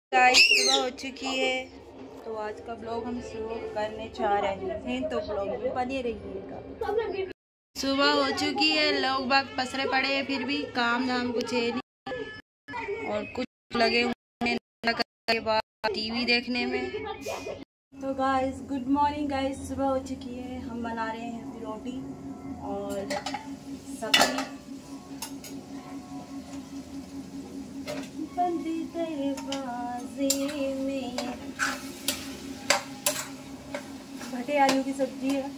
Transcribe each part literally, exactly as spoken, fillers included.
Guys सुबह हो चुकी है तो आज का ब्लॉग हम शुरू करने जा रहे हैं, तो ब्लॉग में बने रहिएगा। सुबह हो चुकी है, लोग बाग पसरे पड़े हैं, फिर भी काम धाम कुछ है नहीं और कुछ लगे हुए के बाद टीवी देखने में। तो गाइस गुड मॉर्निंग गाइस, सुबह हो चुकी है, हम बना रहे हैं अभी रोटी और सब्जी। बंद दरवाजे में भटे आलू की सब्जी है।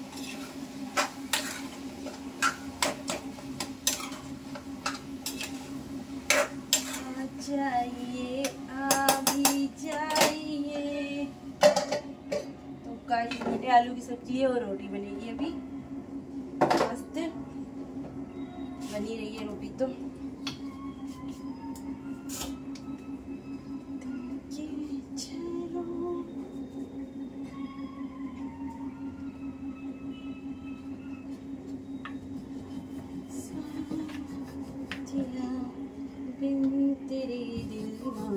आ जाइए आ भी जाइए। तो गाइस भटे आलू की सब्जी है और रोटी बनेगी अभी, मस्त बनी रही है रोटी। तो तेरे दिल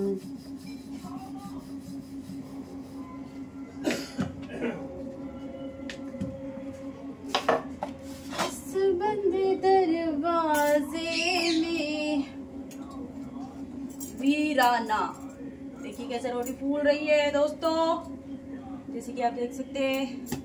इस बंद दरवाजे में वीराना। देखिए कैसे रोटी फूल रही है दोस्तों, जैसे कि आप देख सकते हैं।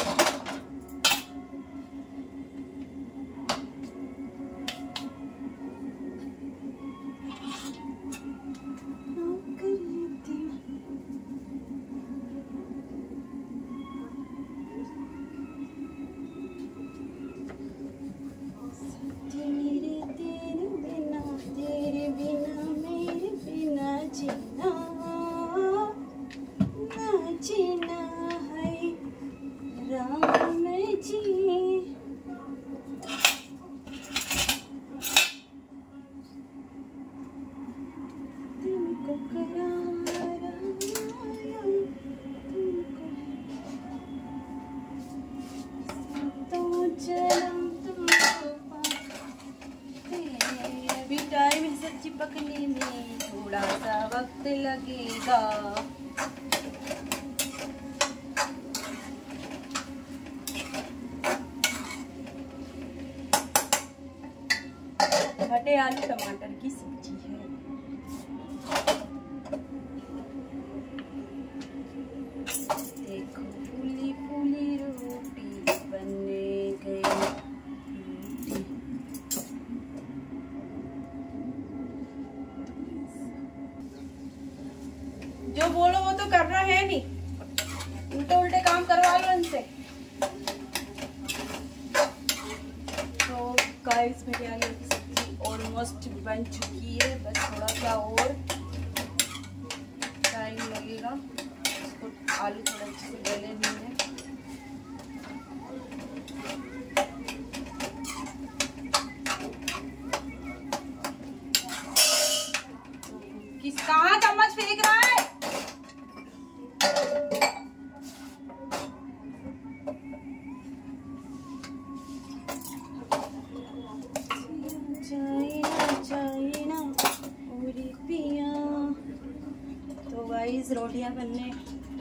टाइम सब्जी पकने में थोड़ा सा वक्त लगेगा। भटे आलू टमाटर की सब्जी है। देखो फूली फूली रोटी बनने गई। जो बोलो वो तो करना है नहीं, उल्टे उल्टे काम करवा लो इनसे। तो गाइस मेरे आलू की सब्जी ऑलमोस्ट बन चुकी है, बस थोड़ा सा और टाइम लगेगा। इसको आलू थोड़ा अच्छे से गले नहीं है। किस कहाँ चम्मच फेंक रहा है? तो गाइस रोटियां बनने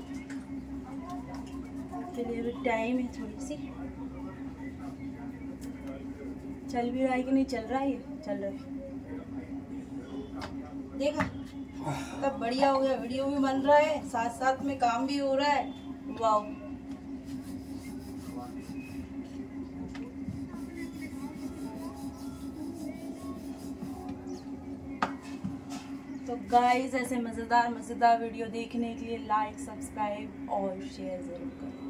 के लिए भी टाइम है, थोड़ी सी चल भी रहा है कि नहीं चल रहा है, चल रहा है। देखा तब बढ़िया हो गया, वीडियो भी बन रहा है, साथ साथ में काम भी हो रहा है। वाह। तो गाइस ऐसे मज़ेदार मज़ेदार वीडियो देखने के लिए लाइक सब्सक्राइब और शेयर ज़रूर करें।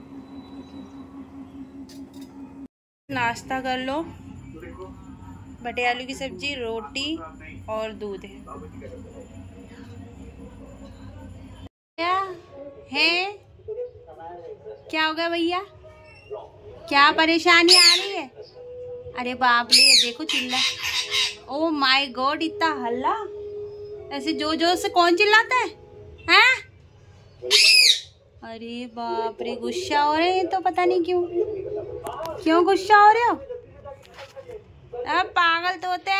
नाश्ता कर लो, भटे आलू की सब्जी, रोटी और दूध है। क्या है? क्या हो गया भैया, क्या परेशानी आ रही है? अरे बाप रे, देखो चिल्ला। ओ माय गॉड, इतना हल्ला ऐसे जोर जोर से कौन चिल्लाता है? हैं? अरे बाप रे, गुस्सा हो रहे हैं तो पता नहीं क्यों क्यों गुस्सा हो रहे हो? अब पागल तोते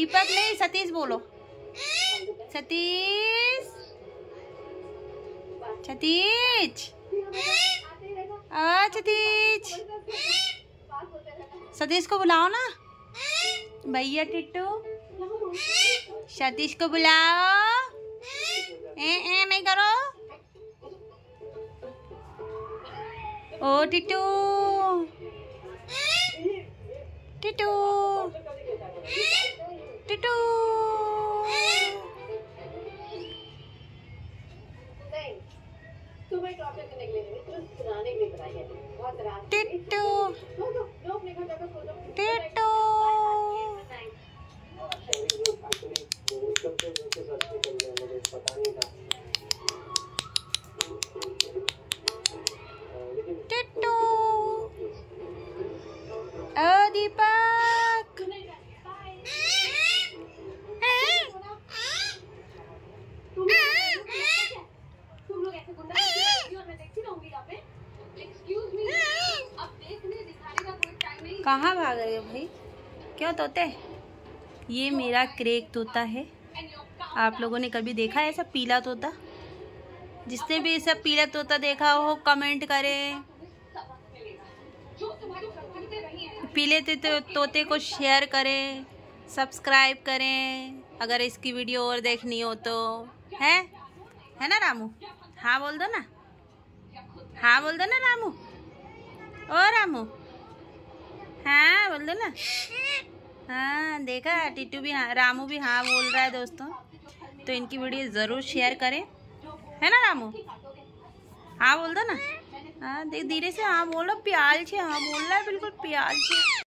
दीपक नहीं, सतीश बोलो। सतीश, सतीश, आ सतीश, सतीश को बुलाओ ना भैया। टिट्टू, सतीश को बुलाओ। ए ए नहीं करो। ओ टिट्टू, टिट्टू, टिट्टू, टिट्टू, टिट्टू। टिट्टू, ओ दीपक, कहाँ भाग रहे हो भाई? क्यों तोते? ये मेरा क्रेक तोता है। आप लोगों ने कभी देखा है ऐसा पीला तोता? जिसने भी ऐसा पीला तोता देखा हो कमेंट करें। पीले तो, तोते को शेयर करें, सब्सक्राइब करें अगर इसकी वीडियो और देखनी हो तो। है है ना रामू? हाँ बोल दो ना, हाँ बोल दो ना रामू। ओ रामू, हाँ बोल दो ना। हाँ देखा, टिट्टू भी हाँ, रामू भी हाँ बोल रहा है दोस्तों। तो इनकी वीडियो ज़रूर शेयर करें, है ना रामू? हाँ बोल दो ना। हाँ देख, धीरे से हाँ बोलो। प्याल छे हाँ बोल रहा है, बिल्कुल प्याल छे।